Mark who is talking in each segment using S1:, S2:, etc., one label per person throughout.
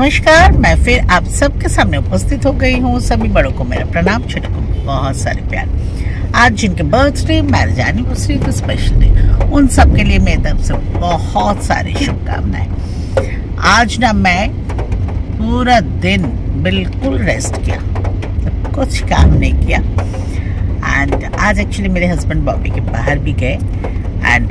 S1: नमस्कार, मैं फिर आप सबके सामने उपस्थित हो गई हूँ। सभी बड़ों को मेरा प्रणाम, छोटों को बहुत सारे प्यार। आज जिनके बर्थडे, मैरिज एनिवर्सरी तो स्पेशल डे, उन सब के लिए मेरी तरफ से बहुत सारी शुभकामनाएं। आज ना मैं पूरा दिन बिल्कुल रेस्ट किया, कुछ काम नहीं किया। एंड आज एक्चुअली मेरे हस्बैंड बॉबी के बाहर भी गए एंड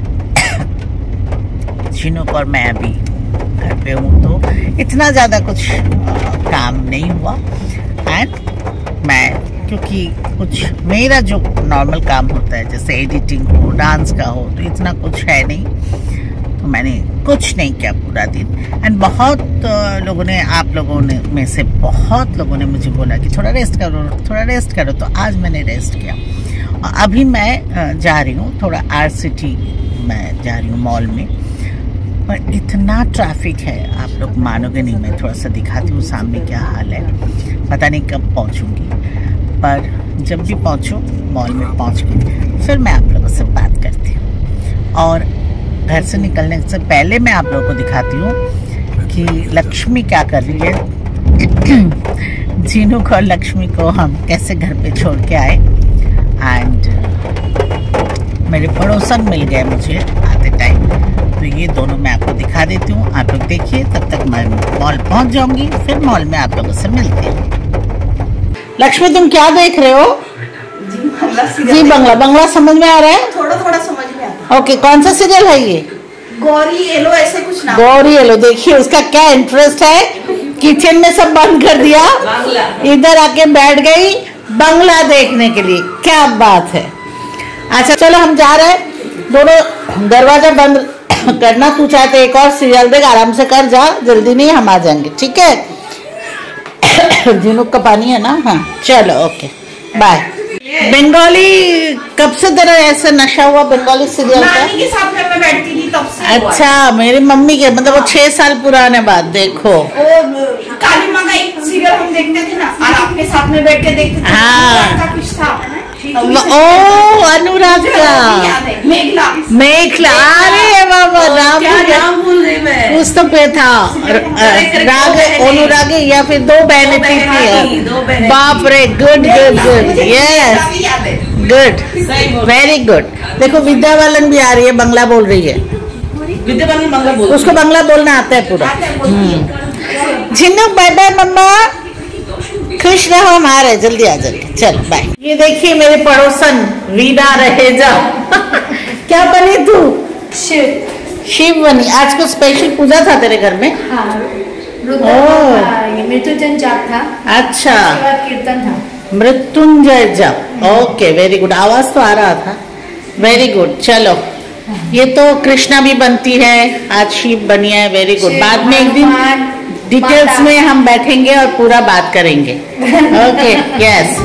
S1: जिनों और मैं अभी घर पे हूँ, तो इतना ज़्यादा कुछ काम नहीं हुआ। एंड मैं क्योंकि कुछ मेरा जो नॉर्मल काम होता है जैसे एडिटिंग हो, डांस का हो, तो इतना कुछ है नहीं, तो मैंने कुछ नहीं किया पूरा दिन। एंड बहुत लोगों ने, आप लोगों ने में से बहुत लोगों ने मुझे बोला कि थोड़ा रेस्ट करो, थोड़ा रेस्ट करो, तो आज मैंने रेस्ट किया। और अभी मैं जा रही हूँ थोड़ा RCT में जा रही हूँ मॉल में, पर इतना ट्रैफिक है आप लोग मानोगे नहीं। मैं थोड़ा सा दिखाती हूँ सामने क्या हाल है, पता नहीं कब पहुँचूँगी, पर जब भी पहुँचूँ मॉल में पहुँच के फिर मैं आप लोगों से बात करती हूँ। और घर से निकलने से पहले मैं आप लोगों को दिखाती हूँ कि लक्ष्मी क्या कर रही है। झिनुक और लक्ष्मी को हम कैसे घर पे छोड़ के आए। एंड मेरे पड़ोसन मिल गए मुझे आते टाइम, तो ये दोनों मैं आपको दिखा देती हूँ। आप लोग देखिए, तब तक मैं मॉल पहुँच जाऊंगी, फिर मॉल में आप लोगों से मिलती हूँ। लक्ष्मी तुम क्या देख रहे हो? जी बंगला समझ में आ रहा है?
S2: थोड़ा थोड़ा समझ में आता है।
S1: ओके, कौन सा सीरियल है ये?
S2: गौरी येलो ऐसे कुछ नाम।
S1: गौरी येलो। देखिए उसका क्या इंटरेस्ट है, किचन में सब बंद कर दिया, इधर आके बैठ गई बंगला देखने के लिए। क्या बात है। अच्छा चलो हम जा रहे हैं, दोनों दरवाजा बंद करना। तू चाहते एक और सीरियल देख, आराम से कर, जा, जल्दी नहीं, हम आ जाएंगे, ठीक है? झिनुक का पानी है ना? हाँ चलो, ओके बाय। बंगाली कब से तेरा ऐसा नशा हुआ बंगाली सीरियल का?
S2: नानी के साथ में मैं बैठती थी तब से।
S1: अच्छा, मेरी मम्मी के, मतलब वो 6 साल पुराने बात। देखो
S2: काली माँ का एक सीरियल हम देखते थे ना, और आपके साथ में बैठ के देखते थे।
S1: हाँ
S2: कुछ था
S1: ओ अनुराग का मेघला। अरे बाबा नाम
S2: भूल गई मैं।
S1: कुछ तो पे था, राग अनुराग, या फिर दो बहनें थी। बाप रे, good good good, yes good, very good. देखो विद्या बालन भी आ रही है, बंगला बोल रही है।
S2: विद्या बालन बंगला बोल,
S1: उसको बंगला बोलना आता है पूरा। झिनुक बाय बाय मम्मा, खुश रहो, हम आ रहे, जल्दी आ, जल्दी चल बाय। ये देखिए मेरे पड़ोसन वीणा रहेजा। क्या बनी तू? शिव बनी। आज को स्पेशल पूजा था तेरे घर में?
S3: हाँ, मृत्युंजय जाप था।
S1: अच्छा,
S3: कीर्तन था,
S1: मृत्युंजय जाप। Okay, very good. आवाज तो आ रहा था, वेरी गुड। चलो, ये तो कृष्णा भी बनती है, आज शिव बनी है, वेरी गुड। बाद में एक दिन डिटेल्स में हम बैठेंगे और पूरा बात करेंगे। Okay, yes.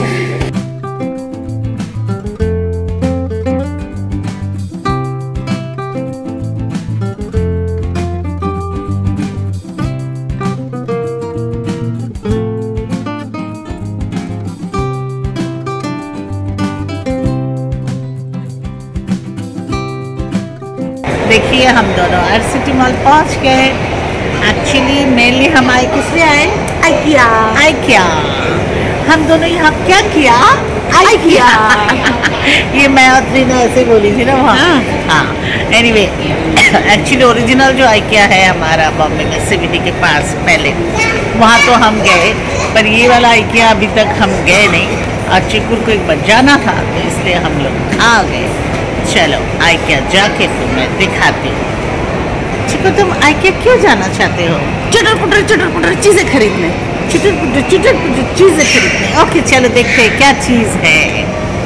S1: देखिए हम दोनों RCT मॉल पहुंच गए। एक्चुअली मेनली हम आए, किस लिए आए? आइकिया। हम दोनों यहाँ क्या किया? आइकिया। ये मैं और रीना ऐसे बोली थी ना वहाँ। हाँ एनीवे, एक्चुअली ओरिजिनल जो आइकिया है हमारा बॉम्बे में CBD के पास, पहले वहाँ तो हम गए, पर ये वाला आइकिया अभी तक हम गए नहीं। और चिकुर को एक बार जाना था, तो इसलिए हम लोग आ गए। चलो आइकिया जाके फिर मैं दिखाती हूँ। चिकू तुम आइकिया क्यों जाना चाहते हो? चटर पुटर चीजें खरीदने, चटर पुटर चीजें खरीदने। ओके चलो देखते हैं क्या चीज है।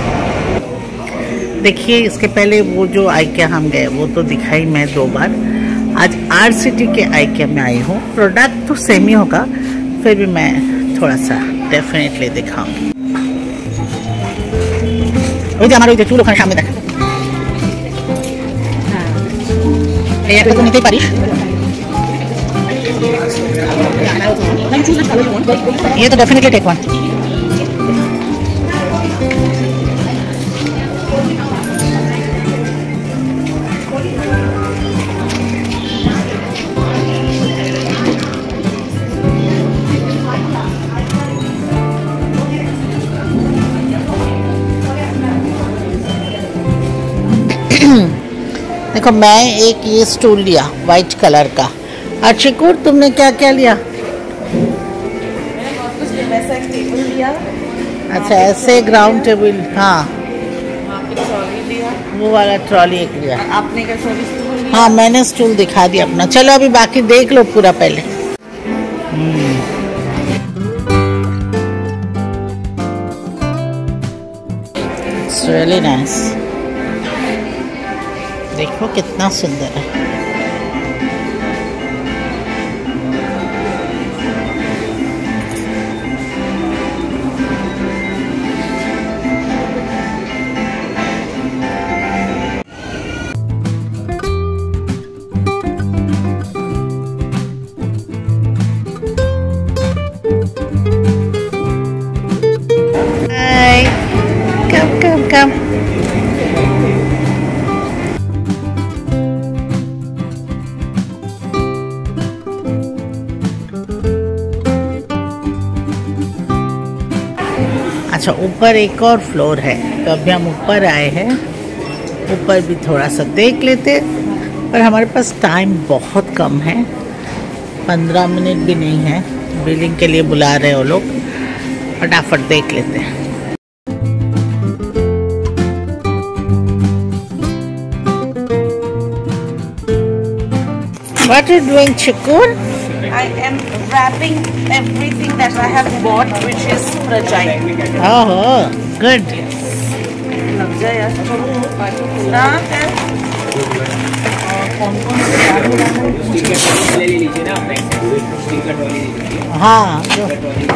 S1: देखिए इसके पहले वो जो आइकिया हम गए वो तो दिखाई मैं 2 बार। आज RCT के आइकिया में आई हूँ। प्रोडक्ट तो सेम ही होगा, फिर भी मैं थोड़ा सा डेफिनेटली दिखाऊंगी। हमारे चूल खाने सामने देखा तो नहीं पारिश, ये तो डेफिनेटली टेक वन। मैं एक ये स्टूल लिया वाइट कलर का। और चिकूर तुमने क्या क्या लिया?
S2: वैसा एक टेबल लिया।
S1: अच्छा ऐसे ग्राउंड टेबल, हाँ
S2: वहाँ पे ट्रॉली लिया।
S1: वो वाला ट्रॉली एक लिया।
S2: आपने कैसा भी स्टूल लिया?
S1: हाँ मैंने स्टूल दिखा दिया अपना। चलो अभी बाकी देख लो पूरा पहले। It's really nice. देखो कितना सुंदर है। Hi, come. अच्छा ऊपर एक और फ्लोर है, तो अभी हम ऊपर आए हैं। ऊपर भी थोड़ा सा देख लेते, पर हमारे पास टाइम बहुत कम है, 15 मिनट भी नहीं है। बिलिंग के लिए बुला रहे हैं वो लोग, फटाफट देख लेते हैं। What are you doing, Chikur?
S2: I am wrapping everything that I have bought which is fragile.
S1: Oh, good.
S2: लग जाए यार। ना क्या?
S1: हाँ जो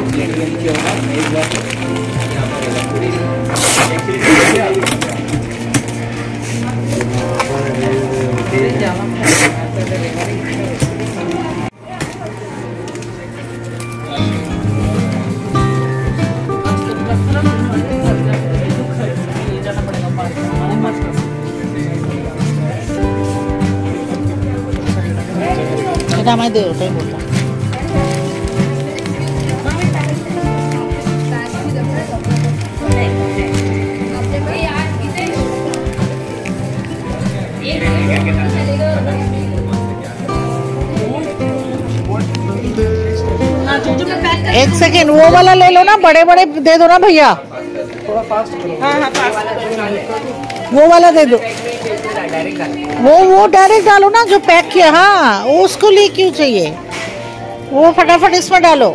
S1: मैं दे होता है बोलता। एक सेकेंड वो वाला ले लो ना, बड़े बड़े दे दो ना भैया।
S2: हाँ हाँ फास्ट।
S1: वो वाला दे दो। वो डायरेक्ट डालो ना जो पैक किया। हाँ उसको लिए क्यों चाहिए, वो फटाफट इसमें डालो।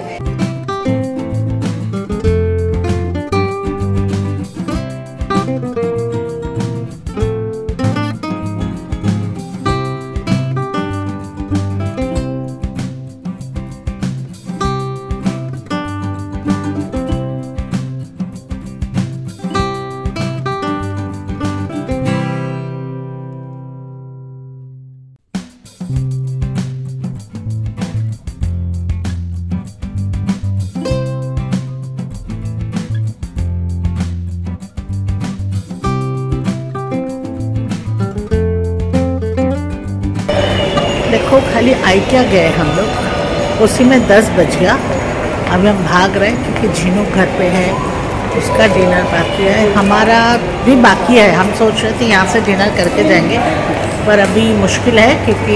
S1: देखो खाली आइकिया गए हम लोग, उसी में 10 बज गया। अभी हम भाग रहे हैं क्योंकि झीनू घर पे है, उसका डिनर बाकी है, हमारा भी बाकी है। हम सोच रहे थे यहाँ से डिनर करके जाएंगे, पर अभी मुश्किल है क्योंकि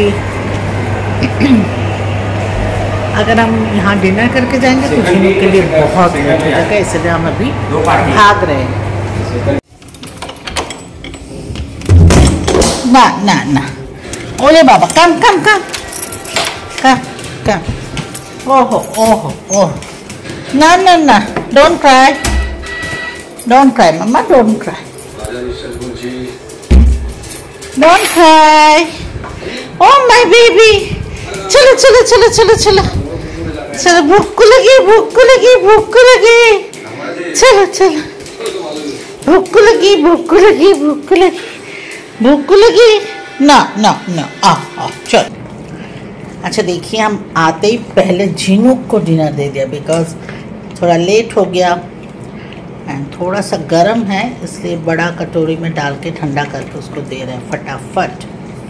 S1: अगर हम यहाँ डिनर करके जाएंगे तो झीनू के लिए बहुत लेट हो जाएगा, इसलिए हम अभी भाग रहे हैं। ना ना ना ओले बाबा कम कम कम कम कम। ओहो ओहो ओह ना ना ना don't cry mama, don't cry oh my baby. चलो चलो चलो चलो चलो चलो, भूख लगी चलो चलो, भूख लगी ना ना ना आ चल। अच्छा देखिए हम आते ही पहले झीनूक को डिनर दे दिया बिकॉज थोड़ा लेट हो गया एंड थोड़ा सा गर्म है, इसलिए बड़ा कटोरी में डाल के ठंडा करके उसको दे रहे हैं फटाफट।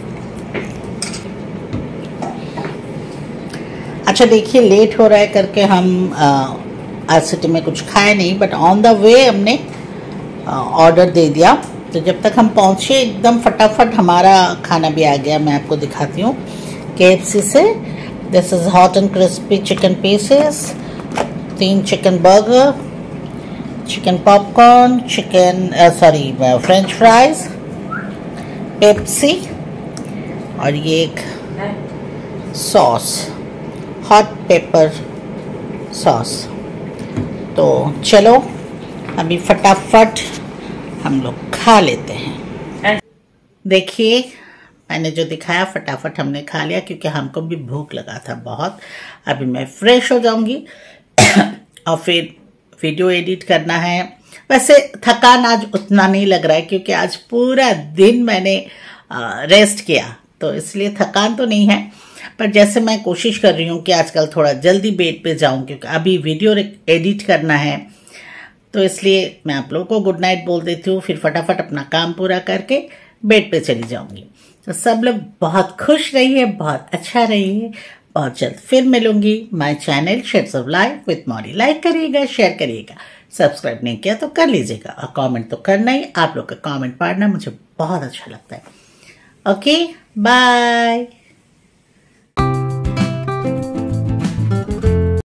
S1: अच्छा देखिए लेट हो रहा है करके हम आज सिटी में कुछ खाए नहीं, बट ऑन द वे हमने ऑर्डर दे दिया। तो जब तक हम पहुंचे एकदम फटाफट हमारा खाना भी आ गया। मैं आपको दिखाती हूँ KFC से। This is hot and crispy chicken pieces, 3 chicken burger, chicken popcorn, french fries, Pepsi और ये एक सॉस, हॉट पेपर सॉस। तो चलो अभी फटाफट हम लोग खा लेते हैं। देखिए मैंने जो दिखाया फटाफट हमने खा लिया क्योंकि हमको भी भूख लगा था बहुत। अभी मैं फ्रेश हो जाऊंगी और फिर वीडियो एडिट करना है। वैसे थकान आज उतना नहीं लग रहा है क्योंकि आज पूरा दिन मैंने रेस्ट किया, तो इसलिए थकान तो नहीं है। पर जैसे मैं कोशिश कर रही हूँ कि आजकल थोड़ा जल्दी बेड पे जाऊं क्योंकि अभी वीडियो एडिट करना है, तो इसलिए मैं आप लोगों को गुड नाइट बोल देती हूँ। फिर फटाफट अपना काम पूरा करके बेड पे चली जाऊंगी। तो सब लोग बहुत खुश रहिए, बहुत अच्छा रहिए। बहुत जल्द फिर मिलूंगी। My channel shades of life with Mauri. Like करिएगा, शेयर करिएगा, सब्सक्राइब नहीं किया तो कर लीजिएगा और कमेंट तो करना ही। आप लोग का कमेंट पढ़ना मुझे बहुत अच्छा लगता है। Okay bye.